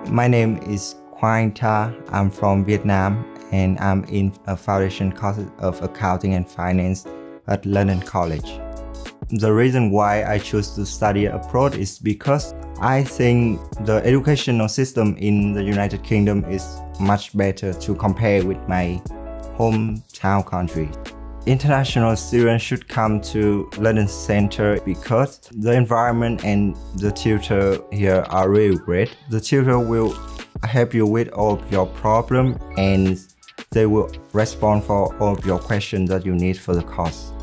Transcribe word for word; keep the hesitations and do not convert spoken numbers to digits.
My name is Quang Anh Ta. I'm from Vietnam and I'm in a foundation course of accounting and finance at London College. The reason why I chose to study abroad is because I think the educational system in the United Kingdom is much better to compare with my hometown country. International students should come to London Center because the environment and the tutor here are really great. The tutor will help you with all of your problems and they will respond for all of your questions that you need for the course.